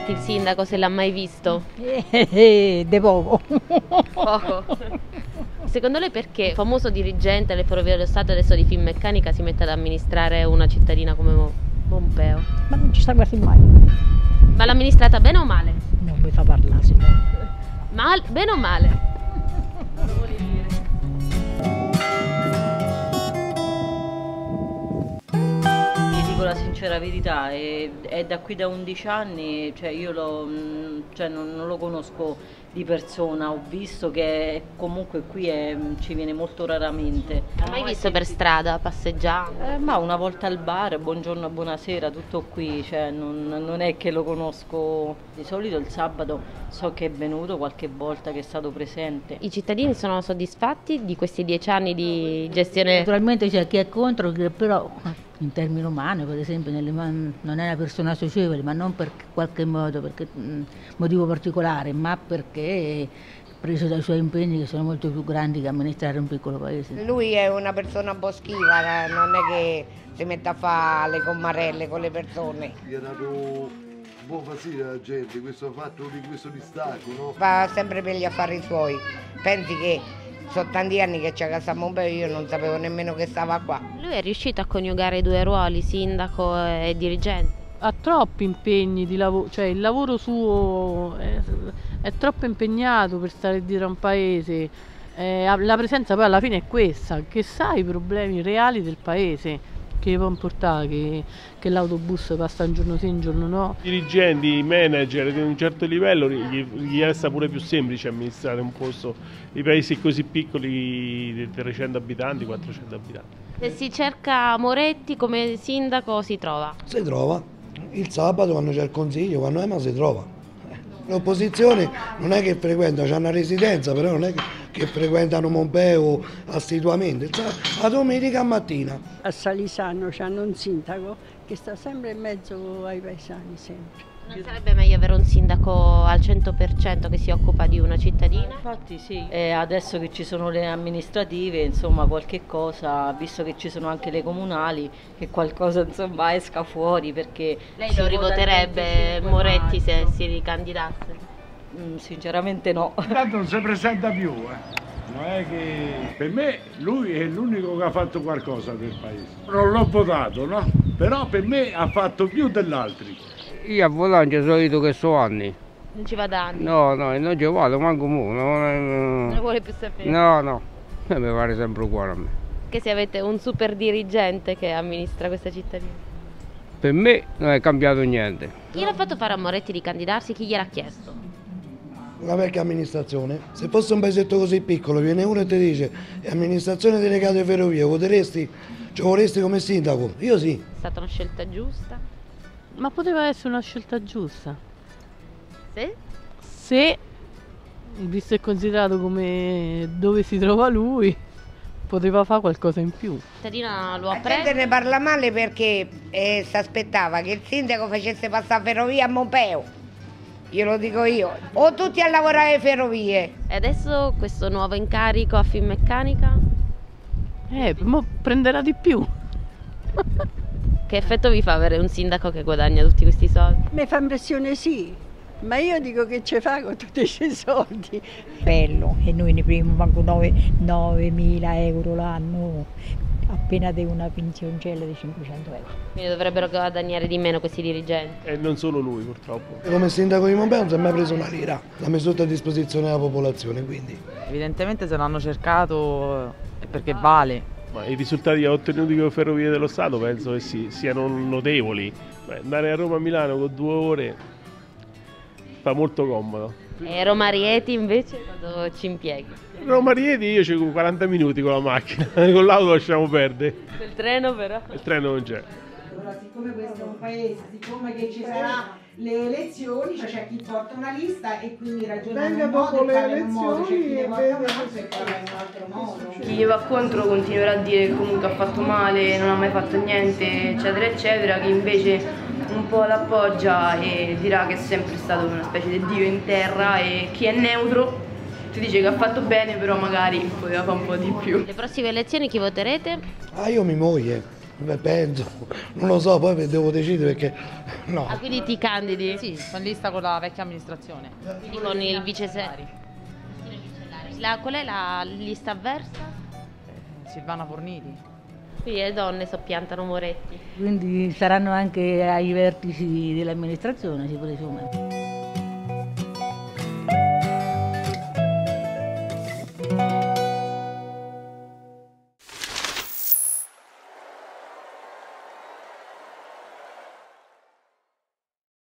il sindaco, se l'ha mai visto? De poco. Poco. Secondo lei perché famoso dirigente alle Ferrovie dello Stato adesso di Finmeccanica si mette ad amministrare una cittadina come Pompeo? Ma non ci sta quasi mai. Ma l'ha amministrata bene o male? Non mi fa parlare, se no. Bene o male? La sincera verità è da qui da 11 anni, cioè io non lo conosco di persona, ho visto che comunque qui ci viene molto raramente. L'ha mai visto per strada, passeggiando? Ma una volta al bar, buongiorno, buonasera, tutto qui, cioè non è che lo conosco. Di solito il sabato so che è venuto qualche volta, che è stato presente. I cittadini sono soddisfatti di questi 10 anni di gestione? Naturalmente c'è chi è contro, però in termini umani, per esempio, non è una persona socievole, ma non per qualche motivo particolare, ma perché preso dai suoi impegni che sono molto più grandi che amministrare un piccolo paese. Lui è una persona boschiva, non è che si mette a fare le commarelle con le persone. Gli ha dato buon fastidio alla gente questo fatto di questo distacco, no? Va sempre per gli affari suoi. Pensi che sono tanti anni che c'è a casa Pompeo, io non sapevo nemmeno che stava qua. Lui è riuscito a coniugare i due ruoli, sindaco e dirigente? Ha troppi impegni di lavoro, cioè il lavoro suo è troppo impegnato per stare dietro a un paese. La presenza poi alla fine è questa, che sa i problemi reali del paese, che può importare che l'autobus passa un giorno sì, un giorno no. I dirigenti, i manager di un certo livello gli resta pure più semplice amministrare un posto, i paesi così piccoli di 300 abitanti, 400 abitanti. Se si cerca Moretti come sindaco si trova? Si trova, il sabato quando c'è il consiglio, quando è, ma si trova. L'opposizione non è che frequenta, c'è una residenza, però non è che frequentano Pompeo assiduamente, la domenica mattina. A Salisano c'hanno un sindaco che sta sempre in mezzo ai paesani, sempre. Non sarebbe meglio avere un sindaco al 100% che si occupa di una cittadina? Infatti sì, adesso che ci sono le amministrative, insomma qualche cosa, visto che ci sono anche le comunali, che qualcosa insomma esca fuori, perché... Lei lo rivoterebbe Moretti se si ricandidasse? Sinceramente no. Tanto non si presenta più, Non è che... Per me lui è l'unico che ha fatto qualcosa per il paese. Non l'ho votato, no? Però per me ha fatto più degli altri. Io a volante solito che so anni. Non ci va da anni? No, non ci vado, manco mo. Non lo vuole più sapere? No, mi pare sempre uguale a me. Che se avete un super dirigente che amministra questa cittadina? Per me non è cambiato niente. Chi l'ha fatto fare a Moretti di candidarsi? Chi gliel'ha chiesto? La vecchia amministrazione. Se fosse un paesetto così piccolo, viene uno e ti dice amministrazione delegata alle ferrovie, voteresti? Ci vorresti come sindaco? Io sì. È stata una scelta giusta? Ma poteva essere una scelta giusta. Sì? Se, visto e considerato come dove si trova lui, poteva fare qualcosa in più. La cittadina lo La apprezza? gente ne parla male perché si aspettava che il sindaco facesse passare ferrovie a Pompeo. Glielo dico io. O tutti a lavorare alle ferrovie. E adesso questo nuovo incarico a Finmeccanica? Ma prenderà di più. Che effetto vi fa avere un sindaco che guadagna tutti questi soldi? Mi fa impressione sì, ma io dico che ce fa con tutti questi soldi. Bello, e noi ne prendiamo manco 9.000 euro l'anno, appena di una pensioncella di 500 euro. Quindi dovrebbero guadagnare di meno questi dirigenti. E non solo lui purtroppo. Come sindaco di Pompeo non si è mai preso una lira, l'ha messo tutta a disposizione della popolazione, quindi. Evidentemente se l'hanno cercato è perché vale. Ma i risultati ottenuti con le Ferrovie dello Stato penso che siano notevoli. Andare a Roma a Milano con 2 ore fa molto comodo. E Roma Rieti invece quando ci impieghi? Roma Rieti io ci 40 minuti con la macchina, con l'auto lasciamo perdere. Il treno però? Il treno non c'è. Allora, siccome questo è un paese, siccome che ci saranno le elezioni, cioè c'è chi porta una lista e quindi ragiona in un modo e parla in un modo, c'è chi ne porta un altro e parla in un altro modo. Chi gli va contro continuerà a dire che comunque ha fatto male, non ha mai fatto niente, eccetera, eccetera, chi invece un po' l'appoggia e dirà che è sempre stato una specie di dio in terra, e chi è neutro ti dice che ha fatto bene, però magari poteva fare un po' di più. Le prossime elezioni chi voterete? Io mia moglie. Beh, penso, non lo so, poi devo decidere perché no. Ah, quindi ti candidi? Sì, sono in lista con la vecchia amministrazione. Quindi con il vice qual è la lista avversa? Silvana Forniti. Qui le donne soppiantano Moretti. Quindi saranno anche ai vertici dell'amministrazione, si presume.